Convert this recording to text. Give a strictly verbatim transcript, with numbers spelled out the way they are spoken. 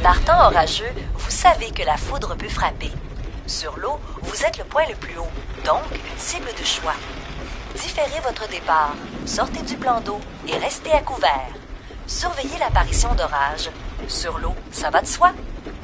Par temps orageux, vous savez que la foudre peut frapper. Sur l'eau, vous êtes le point le plus haut, donc une cible de choix. Différez votre départ, sortez du plan d'eau et restez à couvert. Surveillez l'apparition d'orages. Sur l'eau, ça va de soi.